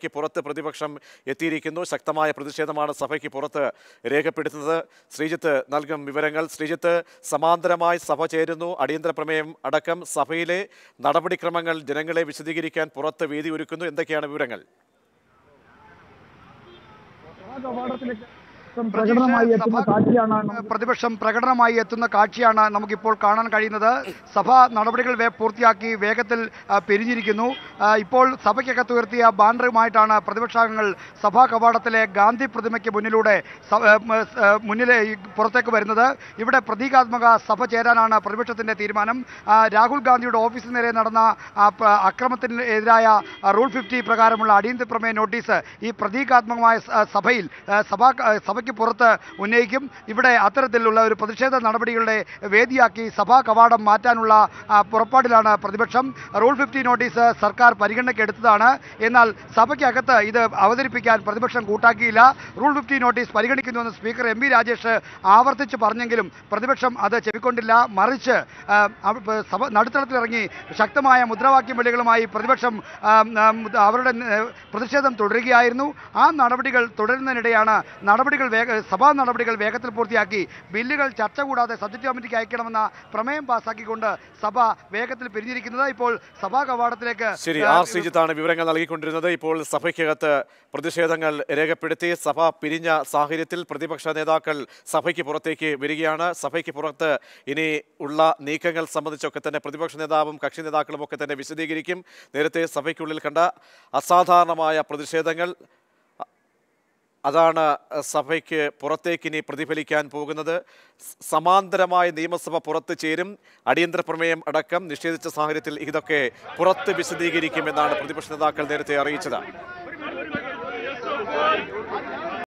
സഭയ്ക്ക് പുറത്ത് പ്രതിപക്ഷം എത്തിയിരിക്കുന്നു. ശക്തമായ പ്രതിഷേധമാണ് സഭയ്ക്ക് പുറത്ത് രേഖപ്പെടുത്തുന്നത്. ശ്രീജിത്ത് നൽകും വിവരങ്ങൾ. ശ്രീജിത്ത്, സമാന്തരമായി സഭ ചേരുന്നു. അടിയന്തര പ്രമേയം അടക്കം സഭയിലെ നടപടിക്രമങ്ങൾ ജനങ്ങളെ വിശദീകരിക്കാൻ പുറത്ത് വേദി ഒരുക്കുന്നു. എന്തൊക്കെയാണ് വിവരങ്ങൾ? പ്രതിപക്ഷം പ്രകടനമായി എത്തുന്ന കാഴ്ചയാണ് നമുക്കിപ്പോൾ കാണാൻ കഴിയുന്നത്. സഭ നടപടികൾ പൂർത്തിയാക്കി വേഗത്തിൽ പിരിഞ്ഞിരിക്കുന്നു. ഇപ്പോൾ സഭയ്ക്കകത്ത് ഉയർത്തിയ ബാനറുമായിട്ടാണ് പ്രതിപക്ഷാംഗങ്ങൾ സഭാ കവാടത്തിലെ ഗാന്ധി പ്രതിമയ്ക്ക് മുന്നിലൂടെ പുറത്തേക്ക് വരുന്നത്. ഇവിടെ പ്രതീകാത്മക സഭ ചേരാനാണ് പ്രതിപക്ഷത്തിന്റെ തീരുമാനം. രാഹുൽ ഗാന്ധിയുടെ ഓഫീസിന് നേരെ നടന്ന അക്രമത്തിനെതിരായ റൂൾ 50 പ്രകാരമുള്ള അടിയന്തര പ്രമേയ നോട്ടീസ് ഈ പ്രതീകാത്മകമായ സഭയിൽ സഭയ്ക്ക് പുറത്ത് ഉന്നയിക്കും. ഇവിടെ അത്തരത്തിലുള്ള ഒരു പ്രതിഷേധ നടപടികളുടെ വേദിയാക്കി സഭാ കവാടം മാറ്റാനുള്ള പുറപ്പാടിലാണ് പ്രതിപക്ഷം. റൂൾ 50 നോട്ടീസ് സർക്കാർ പരിഗണനയ്ക്ക് എടുത്തതാണ്. എന്നാൽ സഭയ്ക്കകത്ത് ഇത് അവതരിപ്പിക്കാൻ പ്രതിപക്ഷം കൂട്ടാക്കിയില്ല. റൂൾ 50 നോട്ടീസ് പരിഗണിക്കുന്നുവെന്ന് സ്പീക്കർ MP രാജേഷ് ആവർത്തിച്ച് പറഞ്ഞെങ്കിലും പ്രതിപക്ഷം അത് ചെവിക്കൊണ്ടില്ല. മറിച്ച് സഭ നടുത്തളത്തിലിറങ്ങി ശക്തമായ മുദ്രാവാക്യം വിളികളുമായി പ്രതിപക്ഷം അവരുടെ പ്രതിഷേധം തുടരുകയായിരുന്നു. ആ നടപടികൾ തുടരുന്നതിനിടെയാണ് സഭാ നടപടികൾ വേഗത്തിൽ പൂർത്തിയാക്കി ബില്ലുകൾ ചർച്ച കൂടാതെ സബ്ജക്ട് കമ്മിറ്റിക്ക് അയക്കണമെന്ന പ്രമേയം പാസാക്കിക്കൊണ്ട് സഭ വേഗത്തിൽ പിരിഞ്ഞിരിക്കുന്നത്. ഇപ്പോൾ സഭാ കവാടത്തിലേക്ക് ശ്രീജിത്താണ് വിവരങ്ങൾ നൽകിക്കൊണ്ടിരുന്നത്. ഇപ്പോൾ സഭയ്ക്കകത്ത് പ്രതിഷേധങ്ങൾ രേഖപ്പെടുത്തി സഭ പിരിഞ്ഞ സാഹചര്യത്തിൽ പ്രതിപക്ഷ നേതാക്കൾ സഭയ്ക്ക് പുറത്തേക്ക് വരികയാണ്. സഭയ്ക്ക് പുറത്ത് ഇനി ഉള്ള നീക്കങ്ങൾ സംബന്ധിച്ചൊക്കെ തന്നെ പ്രതിപക്ഷ നേതാവും കക്ഷി നേതാക്കളും ഒക്കെ തന്നെ വിശദീകരിക്കും. നേരത്തെ സഭയ്ക്കുള്ളിൽ കണ്ട അസാധാരണമായ പ്രതിഷേധങ്ങൾ അതാണ് സഭയ്ക്ക് പുറത്തേക്ക് ഇനി പ്രതിഫലിക്കാൻ പോകുന്നത്. സമാന്തരമായ നിയമസഭ പുറത്ത് ചേരും. അടിയന്തര പ്രമേയം അടക്കം നിഷേധിച്ച സാഹചര്യത്തിൽ ഇതൊക്കെ പുറത്ത് വിശദീകരിക്കുമെന്നാണ് പ്രതിപക്ഷ നേതാക്കൾ നേരത്തെ അറിയിച്ചത്.